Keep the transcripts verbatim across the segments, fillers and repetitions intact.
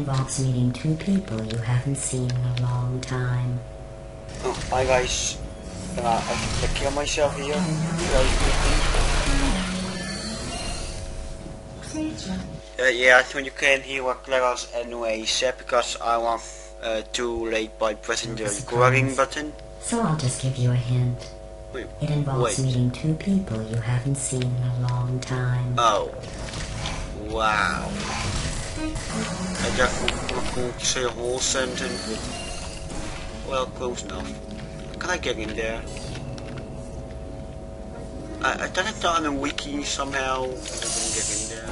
involves meeting two people you haven't seen in a long time. Oh, hi guys. Can I, I can kill myself here? Very quickly. Uh, yeah, so you can hear what Clara's anyway said because I was uh, too late by pressing the recording button. So I'll just give you a hint. Wait, it involves wait. meeting two people you haven't seen in a long time. Oh. Wow. I just want to say a whole sentence with, well, close enough. Can I get in there? I, I done it on a wiki somehow, and I couldn't get in there.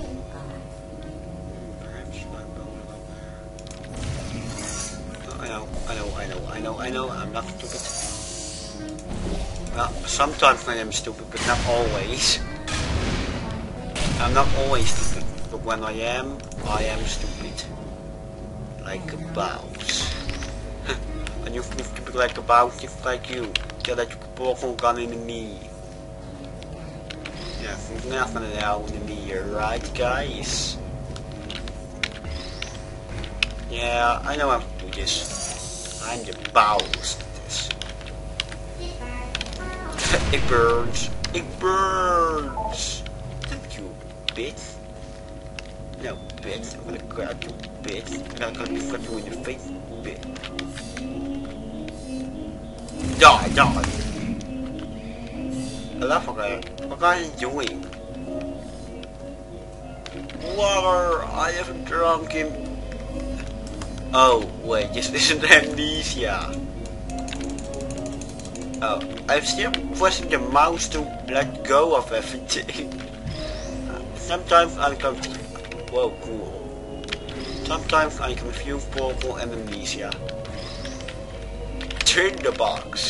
Perhaps not. I know, I know, I know, I know, I know, I'm not stupid. Well, sometimes I am stupid, but not always. I'm not always stupid, but when I am, I am stupid. Like a bounce. And you feel stupid like a bounce, just like you. Get that powerful gun in the knee. Yeah, there's nothing now in the knee, right guys? Yeah, I know how to do this. I'm the boss of this. It burns. It burns. Thank you, bitch. No, bitch. I'm gonna grab you, bitch. And I'm gonna flip you in the face, bitch. Die, die. I love that. What are you doing? Water. I haven't drunk him. Oh, wait, this isn't amnesia. Oh, I'm still pressing the mouse to let go of everything. Sometimes I'm confused. Whoa, cool. Sometimes I confuse purple and amnesia. Tinderbox.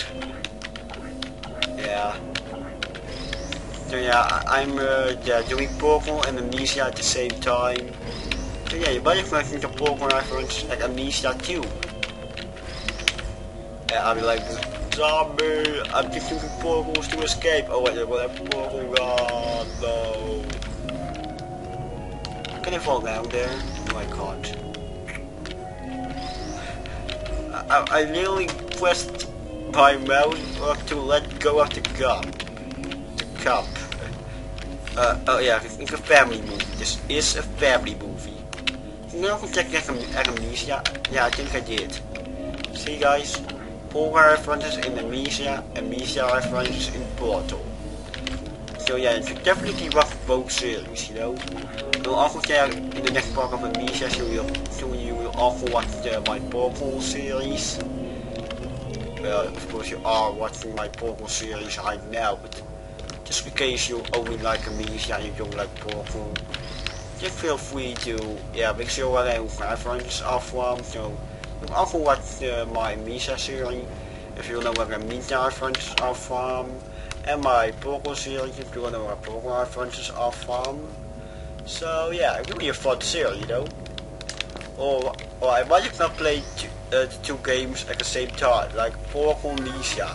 Yeah. So yeah, I'm uh, yeah, doing purple and amnesia at the same time. So yeah, you might have the purple reference like amnesia too. Yeah, I'll be like, zombie, I'm just using portals to escape. Oh wait, what a portal god, no. Can I fall down there? No, I can't. I, I literally pressed my mouse up to let go of the cup. The cup. Uh, oh yeah, it's a family movie. This is a family movie. Now I'm checking amnesia. Yeah, I think I did. See guys? Polar references in Amnesia, Amnesia references in Portal. So yeah, you should definitely watch both series, you know. We'll also share in the next part of Amnesia, so, you'll, so you will also watch uh, my Portal series. Well, of course you are watching my Portal series right now, but just in case you only like Amnesia and you don't like Portal, just feel free to, yeah, make sure what I have references are from, so you can also watch uh, my Amnesia series if you know where Amnesia references are from, and my Portal series if you know where Portal references are from. So yeah, really a fun series, you know. Or, or I might have not played two, uh, the two games at the same time, like Portal and Amnesia.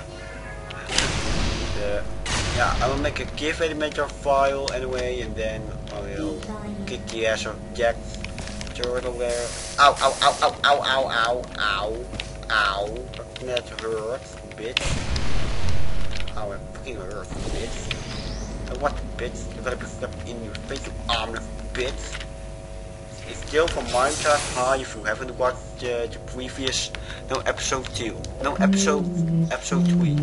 uh, yeah, I will make a GIF animator file anyway, and then I will kick the ass of Jack Turtle there. Ow, ow, ow, ow, ow, ow, ow, ow, ow. That hurt, bitch. Ow, it fucking hurt, bitch. And what, bitch? You're gonna be slapped in your face, you armless bitch. It's still from Minecraft High if you haven't watched uh, the previous, no, episode two. No, episode, episode three.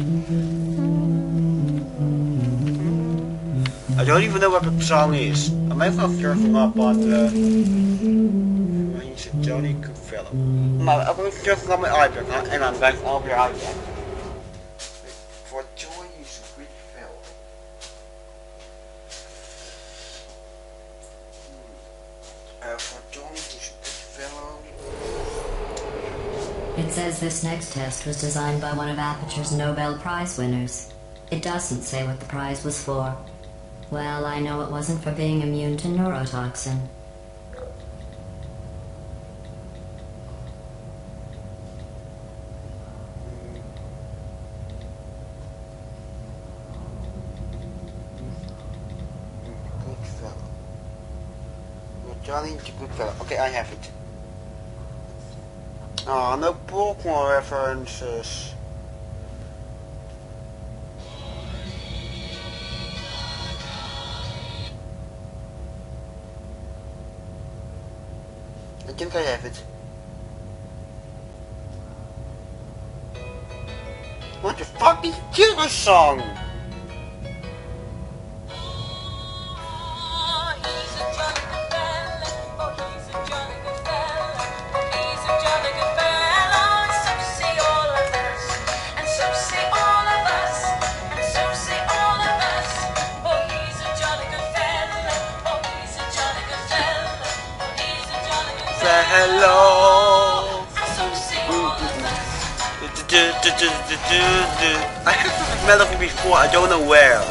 I don't even know what the song is. I might have searching up on the... He's a jolly good fellow. I'm going to search on my iPad, and I'm going to be right back. For joy, he's a good fellow. Uh, for joy, he's a good fellow. It says this next test was designed by one of Aperture's Nobel Prize winners. It doesn't say what the prize was for. Well, I know it wasn't for being immune to neurotoxin. Good fellow. Johnny, good fellow. Okay, I have it. Oh, no Pokemon references. I think I have it. What the fuck is Killer Song? Hello. I heard this melody before, I don't know where.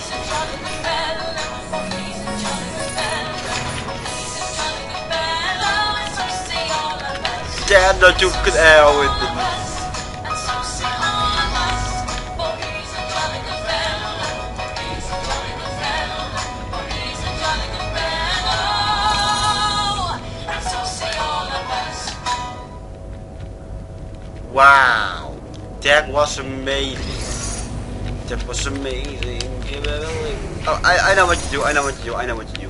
Damn, not too good air with it. Wow, that was amazing. That was amazing. Oh, I, I know what to do, I know what to do, I know what to do.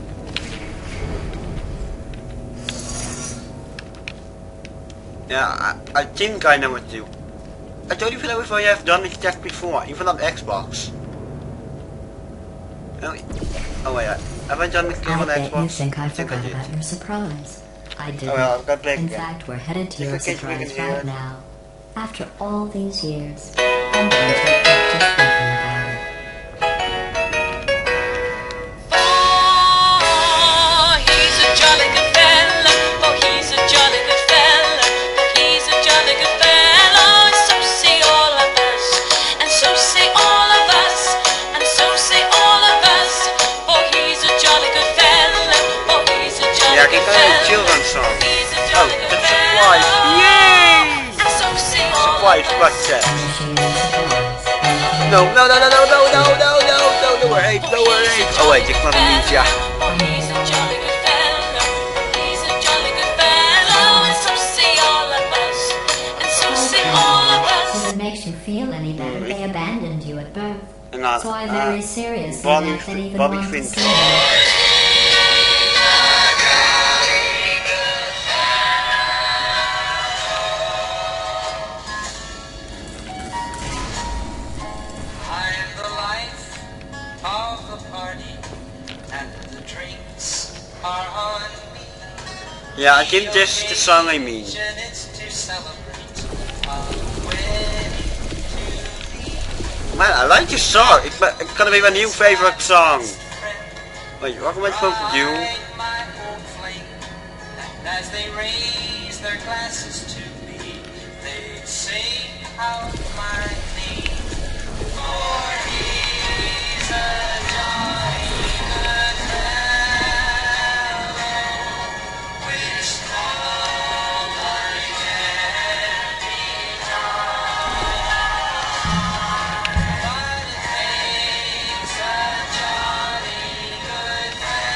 Yeah, I, I think I know what to do. I don't even know if I have done this test before, even on Xbox. Oh, oh wait, have I done this game on Xbox? I bet you think I, I think forgot I did. about your surprise. I didn't. Oh, well, I've got back In again. fact, we're headed to If your I catch surprise Megan right here. now. After all these years, I'm going to just thinking about it. Oh, he's a jolly good fella. Oh, he's a jolly good fella. Oh, he's a jolly good fella. And so say all of us. And so say all of us. And so say all of us. Oh, he's a jolly good fella. Oh, he's a jolly Yeah, good ik kan een fella. children's song. He's a Oh, jolly good that's a fella. surprise. Yay! And so say all Surprise, of what us. that? Initiating surprise. Anything No, no, no, no, no, no, no, no, no, no, lower eight, lower eight. Oh wait, ik kwam niet, ja. Oh, he's a jolly good fella. He's a jolly good fella. And so say all of us. And so say all of us. If it makes you feel any better, they abandoned you at birth. En dan, So I uh, very seriously Bobby, doubt that even Bobby one Fink. to see you. I am the life of the party, and the drinks are on me. Ja, I think this is the song I mean. And it's to celebrate a wedding to be. Man, I like this song. It's, it's gonna be my new favorite song. Wait, what am I supposed to do? Ride my old flame, and as they raise their glasses to me, they sing out my name. For he's a jolly good fellow, which nobody can deny. But it takes a jolly good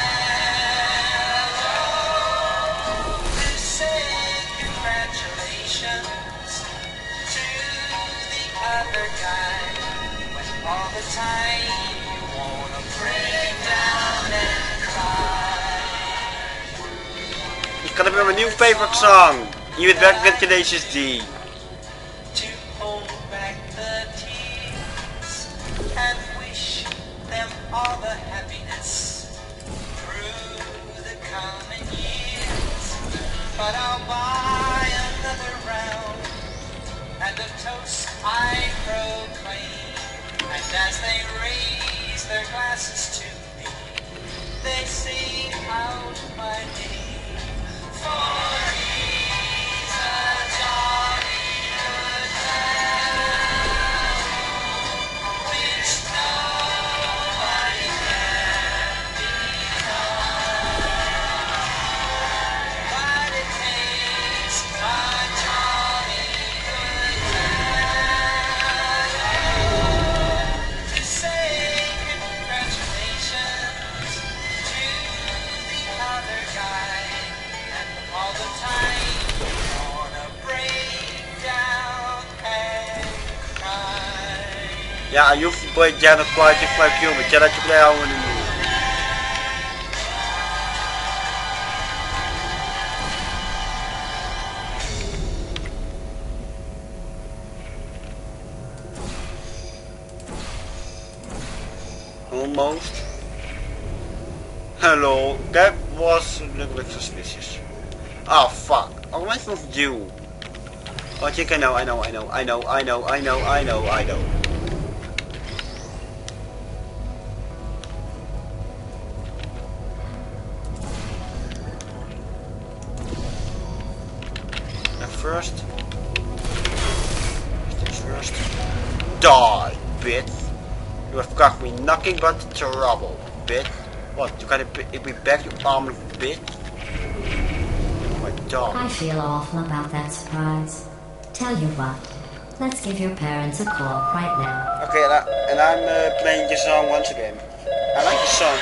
fellow to say congratulations to the other guy, when all the time you wanna break down and cry. It's gonna be my new favorite song. You would back with Tenacious D. To hold back the tears and wish them all the happiness through the coming years. But I'll buy another round and a toast I proclaim. And as they raise their glasses to me, they sing out my name. For he's a jolly good fellow, which nobody can deny. But it takes a jolly good fellow to say congratulations to the other guy, and all the Ja, je hoeft bij Jana Quite vijf keer met Jana te blijven nu. Almost. Hello, that was a little bit suspicious. Oh fuck, what am I supposed to do? Oh, I think I know, I know, I know, I know, I know, I know, I know, I know. At first. First. Die, bitch. You have got me nothing but trouble, bitch. What, you gotta be back, you armed bitch? Oh my dog. I feel awful about that surprise. Tell you what, let's give your parents a call right now. Okay, and, I, and I'm uh, playing the song once again. I like the song.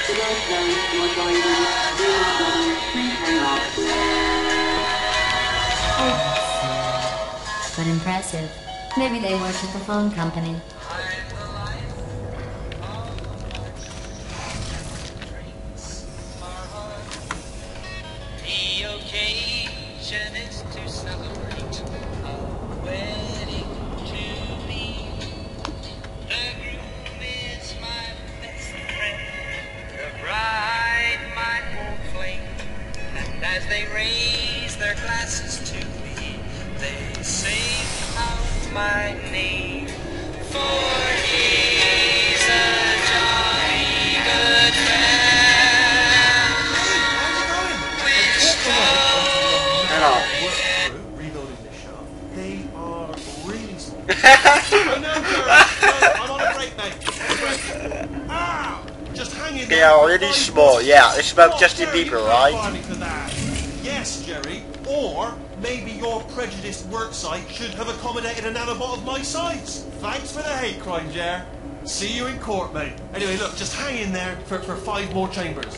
Oh, but impressive. Maybe they work at the phone company. The occasion is to celebrate a wedding to me. The groom is my best friend, the bride my whole flame. And as they raise their glasses to me, they sing out my name. For he's a jolly good man. Which goes Hello. Reloading the shop. They are really small. I know, Jerry. I'm on a break, mate. Ow! Just hang in They there. are already small, yeah, it's about Justin Bieber, right? Yes, Jerry. Or maybe your prejudiced worksite should have accommodated a nanobot of my size. Thanks for the hate crime, Jer. See you in court, mate. Anyway, look, just hang in there for, for five more chambers.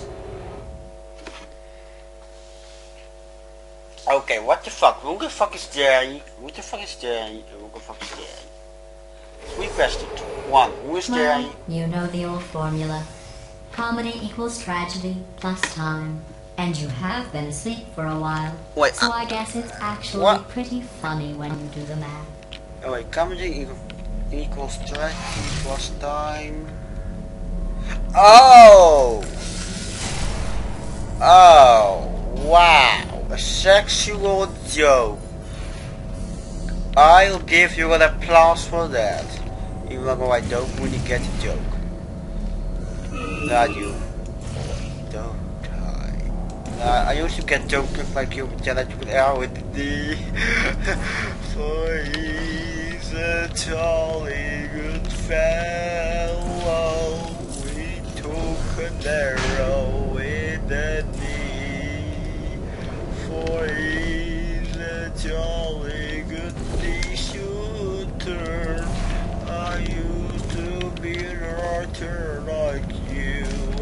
Okay, what the fuck? Who the fuck is Jerry? Who the fuck is Jerry? Who the fuck is Jerry? Three questions. One, who is Jerry? Well, you know the old formula. Comedy equals tragedy plus time. And you have been asleep for a while. Wait, so uh, I guess it's actually what? pretty funny when you do the math. Oh wait, comedy equals tragedy plus time. Oh! Oh! Wow! A sexual joke. I'll give you an applause for that. Even though I don't really get the joke. Not you. Don't die. Uh, I used to get jokes like you, but I took out with the D. For he's a jolly good fellow. We took an arrow with the knee. For he's a jolly good knee shooter. I used to be an archer like you.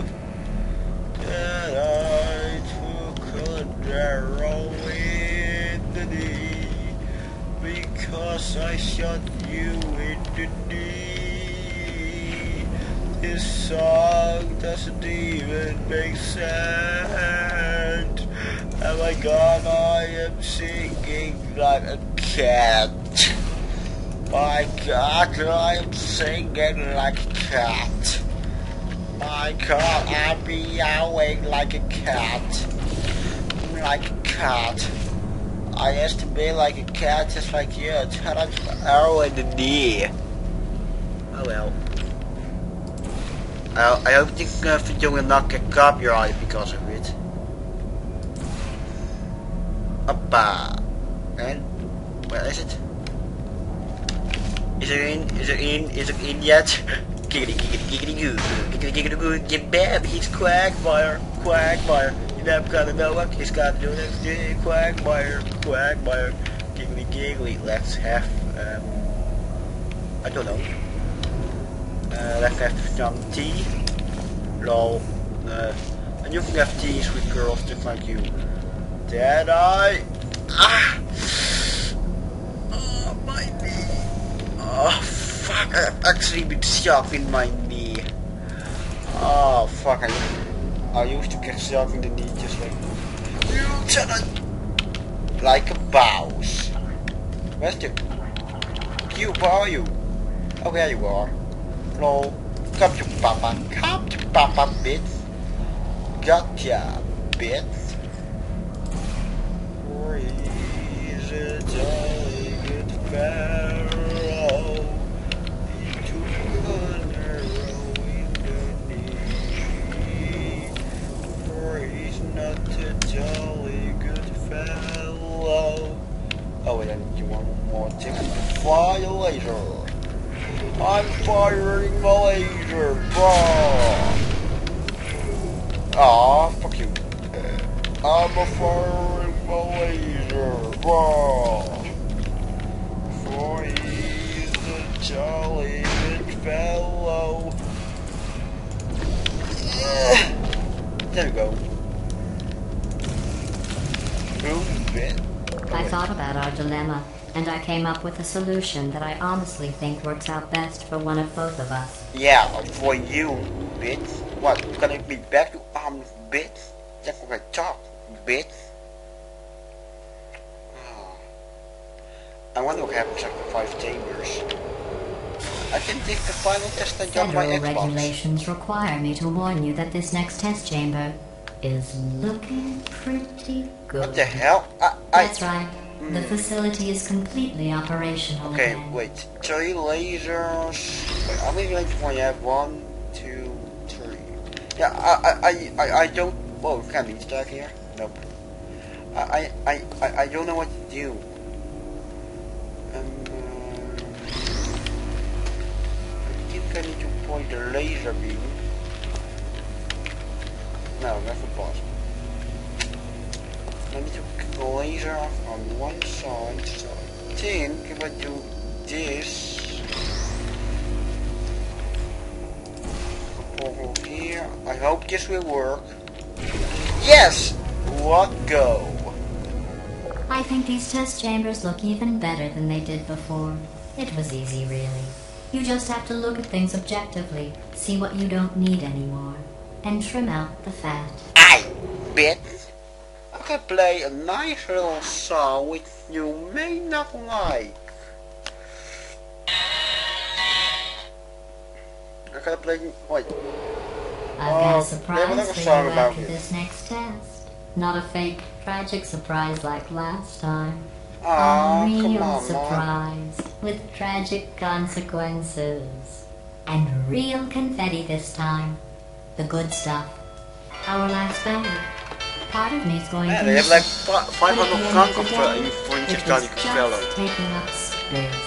And I took an arrow in the knee because I shot you in the knee. This song doesn't even make sense. Oh my god, I am singing like a cat. My god, I am singing like a cat. My god, I'm meowing like a cat. Like a cat. I used to be like a cat just like you. Turn on an arrow in the knee. Oh well. I, I hope this uh, video will not get copyrighted because of it. Appa. And where is it? Is it in? Is it in? Is it in yet? Giggity giggity giggity goo. Giggity giggity goo. Get bad. He's Quagmire. Quagmire. You never gotta know what he's got to do next day. Quagmire. Quagmire. Giggly giggly. Let's have um I don't know. Uh, let's have some tea. Lol. Uh, and you can have teas with girls just like you. Dead eye. Ah! Oh, my knee. Oh, fuck. I've actually been shot in my knee. Oh fuck, I, I used to get shot in the knee just like you cannot like a mouse. Where's the cube? Where are you? Oh, there you are. Hello. Come to Papa. Come to Papa, bitch. Gotcha, bitch. He's a jolly good fellow. He took an arrow in the knee. For he's not a jolly good fellow. Oh wait, I need you one more thing. Fire a laser. I'm firing my laser. Bah. Aw, fuck you. I'm a firing my laser. Bah. For he's a jolly good fellow. There we go. Move it. I thought about our dilemma, and I came up with a solution that I honestly think works out best for one of both of us. Yeah, for you, bitch. What, can I be back to arms, bitch? That's what I talk, bitch. Oh. I wonder what happens after five chambers. I can take the final test and jump my Federal Xbox. regulations require me to warn you that this next test chamber is looking pretty good. What the hell? I, I, That's right. The facility is completely operational Okay, again. wait. Three lasers. Wait, how many lasers do I have? One, two, three. Yeah, I, I, I, I, I don't. Whoa, can I leave stack here? Nope. I, I, I, I don't know what to do. Um, uh, I think I need to point the laser beam. No, that's not possible. I need to put the laser off on one side, so I think if I do this, portal here, I hope this will work. Yes! What go? I think these test chambers look even better than they did before. It was easy, really. You just have to look at things objectively, see what you don't need anymore, and trim out the fat. I bet I can play a nice little song which you may not like. I can play. Wait. I've got Oh, a they surprise have another for you song about after it. this next test. Not a fake, tragic surprise like last time. Aw, a real come on, Mom. surprise with tragic consequences. And real confetti this time. The good stuff. Our last bag. Part of me's going Yeah, to they have miss like it. five But at the hundred end francs of the for day, you for it each was Johnny just Cappello. taking up space.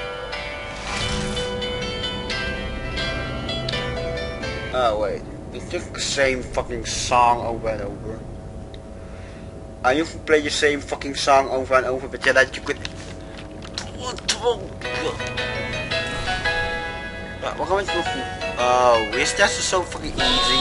Oh wait, it's just the same fucking song over and over. I used to play the same fucking song over and over, but yeah, that you could. Uh, Wat gaan we doen? Oh, is that so fucking easy?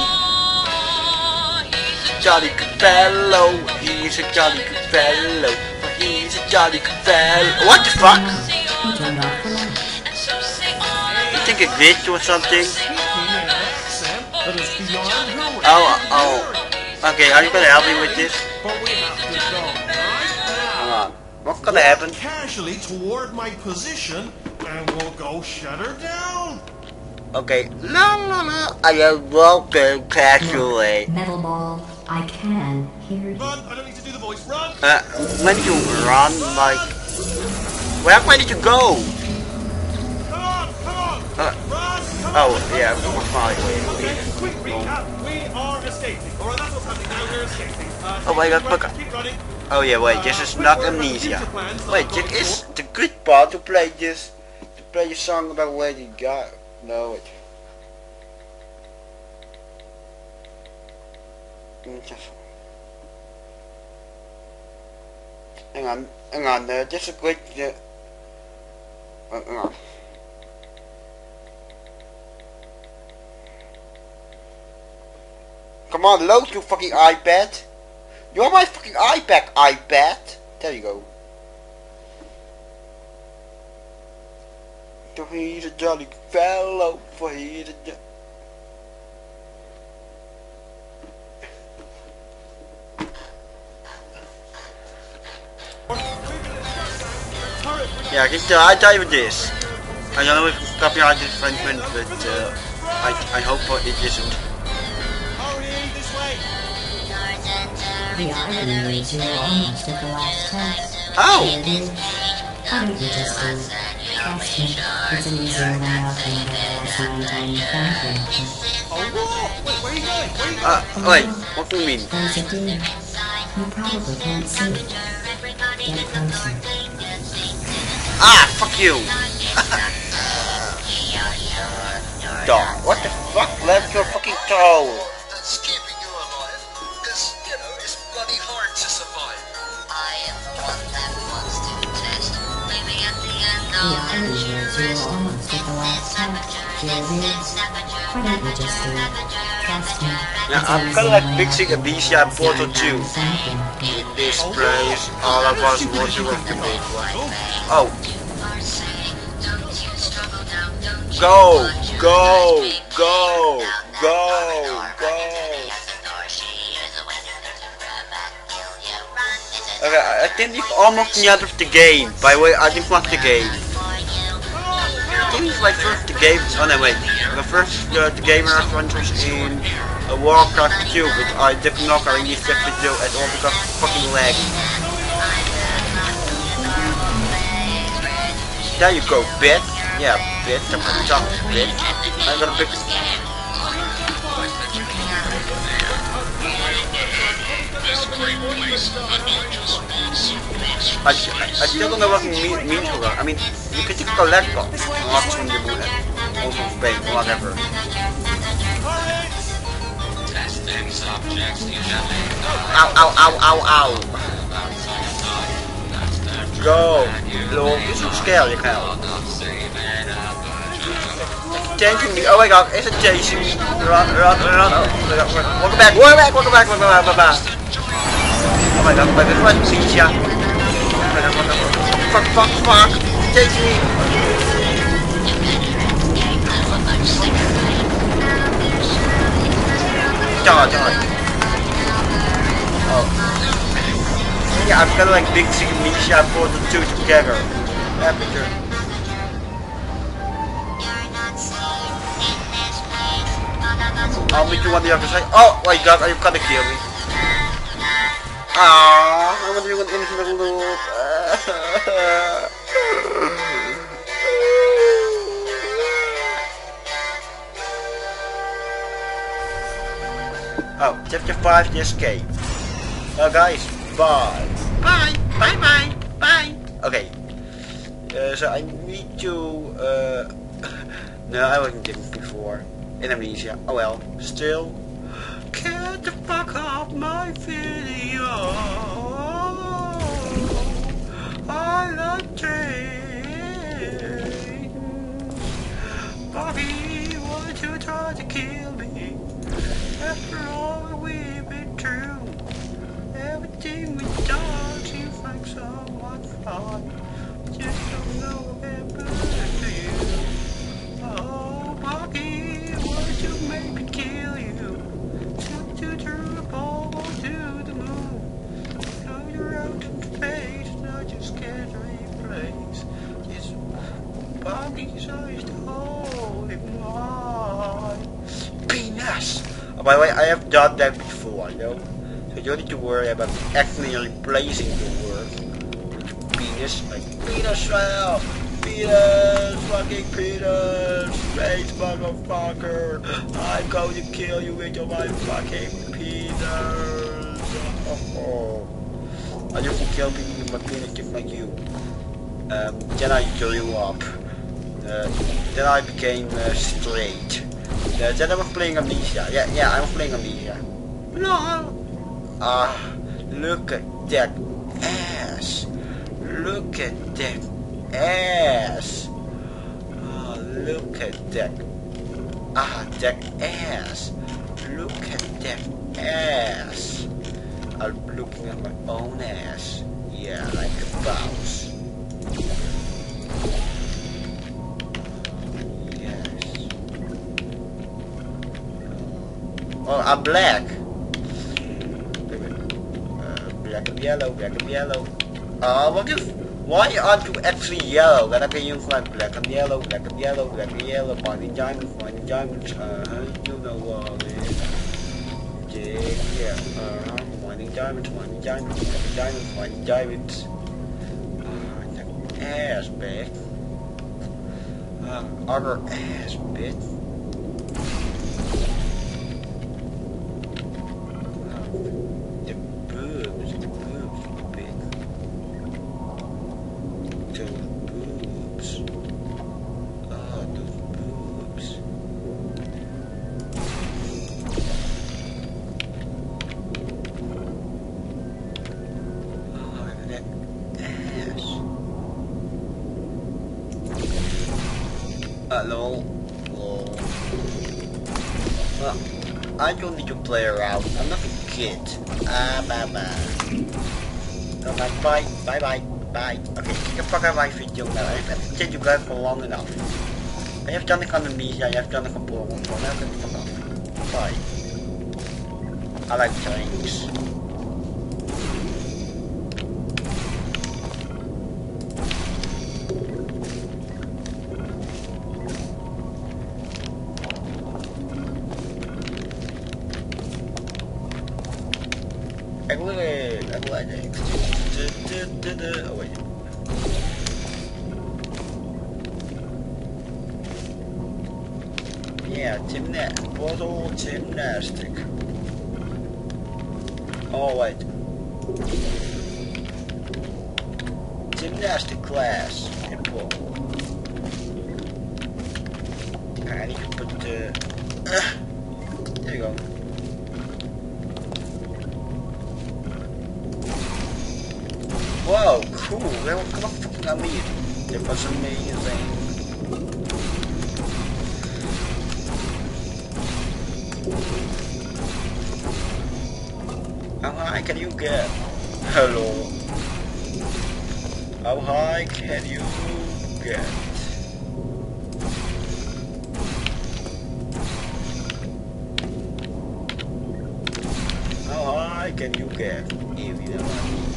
Jolly good fellow, he's a jolly good fellow, he's a jolly good fellow. What the fuck? Who turned off the light? You think it glitched or something? That is beyond her. Oh, oh. Okay, are you gonna help me with this? But we have to go right Hang now. on. What's gonna happen? Casually toward my position, and we'll go shut her down. Okay. La la la. I am welcome casually. Metal ball, I can hear you. Run! I don't need to do the voice. Run! Uh, when you run, like, where where did you go? Come on! Come on! Uh, Run! Come oh, on! yeah, we're fine. Okay, quick recap. We are escaping. Alright, that's what's happening now. We're escaping. Uh, Oh my keep God, running, fuck. keep running. Oh yeah, wait, this is not amnesia. Wait, this is the good part to play this, to play the song about Lady Gaga. No, wait. Hang on, hang on, uh, this is great. Uh, uh, hang on. Come on, load you fucking iPad. You're my fucking iPad, iPad. There you go. For he's a jolly good fellow, for he's a jo- Yeah, I can tell, I tell you this. I don't know if it's copyright infringement, but uh, I, I hope it isn't. Hurry, this way. The irony is you're almost at the last test. Oh! Here it is. Why don't you just do it? Trust me, it's an easier way out than the last nine tiny factory. Oh, what? Wait, where are you going? Where are you going? Uh, wait, what do you mean? There's a deer. You probably can't see it. Get closer. Ah, fuck you! Dog, what the fuck left your fucking toe? That's keeping you alive. Because, you know, it's bloody hard to survive. I am the one that wants to test. Maybe at the end The irony is you're almost at the last test. Here it is. Why don't you just do it? Trust me. Yeah, I'm kinda like mixing Amnesia and Portal two. In this place, all of us want to work the big one. Oh. Go, go, go, go, go. Okay, I think we've almost the end of the game. By the way, I think not the game. I think it's like first the game. Oh no, wait. The first uh, the game restaurant was in uh, Warcraft two, but I did not really fit video at all because of fucking laggy. There you go, bitch. Yeah, bitch. I'm a tough bitch. I got a big. I, I, I still don't know what it mean, means for that. I mean, you can just collect them. Lots from the moon. Also Spain, whatever. Ow, ow, ow, ow, ow. Go. Lol, this is scary, hell. Chasing me. Oh my god, is it chasing me? Run, run, run. Oh, welcome back, welcome back, welcome back, welcome back, welcome back. Oh my god, my god, what is ya? Fuck, fuck, fuck. Chase me. Die, die. Oh. Yeah, I'm kinda like Big Sick Amnesia and Portal two together. Aperture. I'll meet you on the other side. Oh my god, are you gonna kill me? Ah, I want to do an infinite loop. Oh, chapter five, the escape. Well guys, bye. Bye, bye, bye, bye. Okay. Uh, so I need to... Uh, no, I wasn't given before. In Amnesia. Oh well. Still. Get the fuck off my video. I love Jane. Bobby, why you try to kill me? After all we've been through, everything we done seems like so much fun. Just don't know what happened to you. Oh, Bobby, why'd you make me kill you? Shoot you through the ball to the moon. Now you're out in space, not just can't replace. Just Bobby's eyes to hold in mine. Penis! Oh, by the way, I have done that before, you know? So you don't need to worry about actually replacing the word with penis. Like, penis, well, penis, fucking penis, space motherfucker. I'm going to kill you with your my fucking penis. Oh, oh. I just will kill people with my penis just like you. Um, then I grew you up. Uh, then I became uh, straight. Uh, then I was playing Amnesia. Yeah, yeah, I was playing Amnesia. No. Ah, look at that ass. Look at that ass. Ah, look at that. Ah, that ass. Look at that ass. I'm looking at my own ass. Yeah, like a mouse. Oh, I'm black. Wait, wait. Uh, black and yellow, black and yellow. Uh, what if, why aren't you actually yellow? Karena kayak yung like black and yellow, black and yellow, black and yellow, finding diamonds, finding diamonds, uh, you know what it is. Yeah, uh, finding diamonds, finding diamonds, finding diamonds, finding diamonds. Uh, ass back. Uh, other ass bit. Uh, lol. Lol. Well, I don't need to play around. I'm not a kid. Ah, bye bye. Oh, bye bye. Bye bye. Bye. Okay, get the fuck out of my video now. I've entertained you guys for long enough. I have done the Indonesia, I have done the Kampung. So now get the fuck off. Bye. I like drinks. I will, I will add it. Oh wait. Yeah, gymnastic. Bottle gymnastic. Oh wait. Gymnastic class. Simple. I need to put the. Uh, there you go. Wow, cool. That was kind of fucking amazing. It was amazing. How high can you get? Hello. How high can you get? How high can you get? If you know what I mean.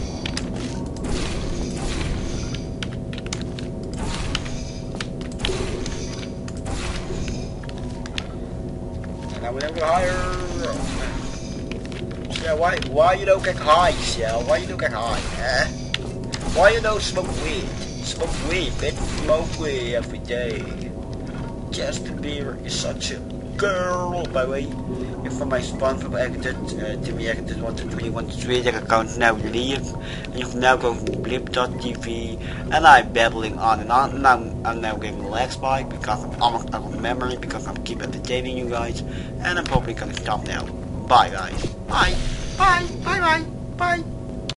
I will never go higher. Yeah, why why you don't get high, yeah? Why you don't get high, eh? Why you don't smoke weed? Smoke weed, bitch. Smoke weed every day. Justin Bieber is such a girl. By the way, if for my SpongeBob edited, uh, Timmy edited one two three one two three, that account now leave, and you can now go to blip dot T V, and I'm babbling on and on, and I'm, I'm now getting lags by because I'm almost out of memory, because I'm keep entertaining you guys, and I'm probably gonna stop now. Bye guys. Bye. Bye. Bye bye. Bye.